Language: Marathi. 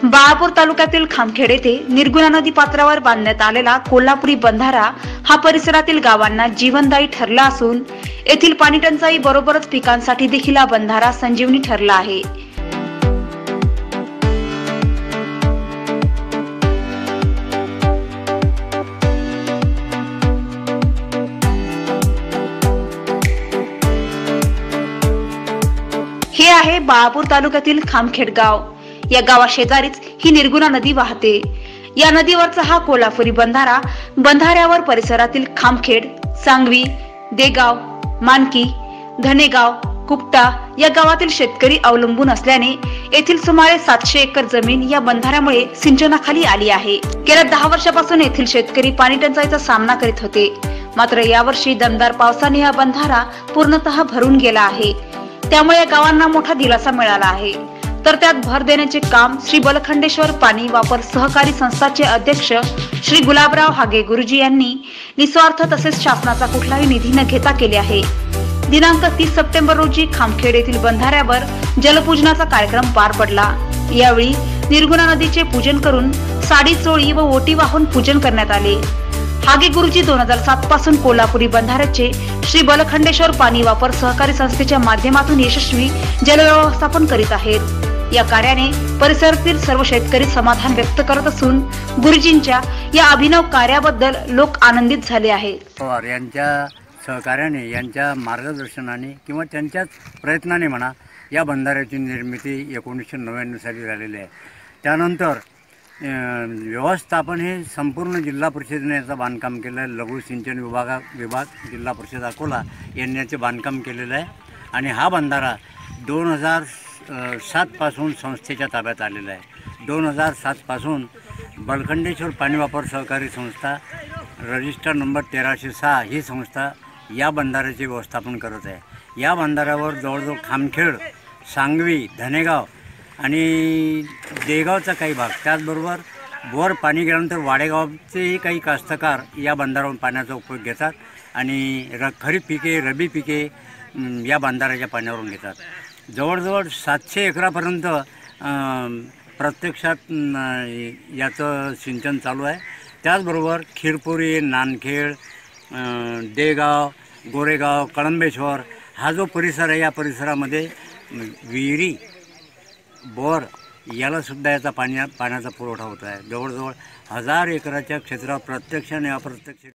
बाळापूर तालुक्यातील खामखेड येथे निर्गुणा नदी पात्रावर बांधण्यात आलेला कोल्हापुरी बंधारा हा परिसरातील गावांना जीवनदायी ठरला असून येथील पाणी टंचाई बरोबरच पिकांसाठी देखील हा बंधारा संजीवनी ठरला आहे। हे आहे बाळापूर तालुक्यातील खामखेड गाव। या गावाशेजारीच ही निर्गुणा नदी वाहते। या नदीवरचा हा कोल्हापुरी बंधाऱ्यावर परिसरातील खामखेड, सांगवी, देगाव, मानकी, धनेगाव, कुपटा या गावातील शेतकरी अवलंबून असल्याने येथील सुमारे 700 एकर जमीन या बंधाऱ्यामुळे सिंचनाखाली आली आहे। गेल्या 10 वर्षापासून येथील शेतकरी पाणी टंचाईचा सामना करीत होते, मात्र यावर्षी दमदार पावसाने हा बंधारा पूर्णतः भरून गेला आहे। त्यामुळे या गावांना मोठा दिलासा मिळाला आहे। तर त्यात भर देण्याचे काम श्री बलखंडेश्वर पाणी वापर सहकारी संस्थाचे अध्यक्ष श्री गुलाबराव हागे गुरुजी यांनी निस्वार्थ तसेच शासनाचा कुठलाही निधी न घेता केले आहे। दिनांक 30 सप्टेंबर रोजी खामखेड येथील बंधाऱ्यावर जलपूजनाचा कार्यक्रम पार पडला। यावेळी निर्गुणा नदीचे पूजन करून साडी चोळी व ओटी वाहून पूजन करण्यात आले। हागे गुरुजी 2007 पासून कोल्हापुरी बंधाऱ्याचे श्री बलखंडेश्वर पाणी वापर सहकारी संस्थेच्या माध्यमातून यशस्वी जलव्यवस्थापन करीत आहेत। या कार्याने परिसरातील सर्व शेतकरी समाधान व्यक्त करत असून गुरुजींच्या या अभिनव कार्याबद्दल लोक आनंदित झाले आहेत। यांच्या सहकार्याने, यांच्या मार्गदर्शनाने किंवा त्यांच्याच प्रयत्नाने म्हणा, या बंधाऱ्याची निर्मिती 1999 साली झालेली आहे। त्यानंतर व्यवस्थापन हे संपूर्ण जिल्हा परिषदेने याचं बांधकाम केलं आहे। लघु सिंचन विभाग जिल्हा परिषद अकोला यांनी याचे बांधकाम केलेलं आहे आणि हा बंधारा 2007 पासून संस्थेच्या ताब्यात आलेला आहे। 2007 पासून बलखंडेश्वर पाणी वापर सहकारी संस्था रजिस्टर नंबर 1306 ही संस्था या बंधाऱ्याचे व्यवस्थापन करत आहे। या बंधाऱ्यावर जवळजवळ खामखेड, सांगवी, धनेगाव आणि देगावचा काही भाग, त्याचबरोबर वर पाणी गेल्यानंतर वाडेगावचेही काही कास्तकार या बंधाऱ्यावरून पाण्याचा उपयोग घेतात आणि खरीप पिके, रबी पिके या बंधाऱ्याच्या पाण्यावरून घेतात। जवळजवळ 700 एकरापर्यंत प्रत्यक्षात याचं सिंचन चालू आहे। त्याचबरोबर खिरपुरी, नानखेड, देगाव, गोरेगाव, कळंबेश्वर हा जो परिसर आहे, या परिसरामध्ये विहिरी, बोर याला सुद्धा याचा पाण्याचा पुरवठा होत आहे। जवळजवळ 1000 एकराच्या क्षेत्रावर प्रत्यक्ष आणि अप्रत्यक्ष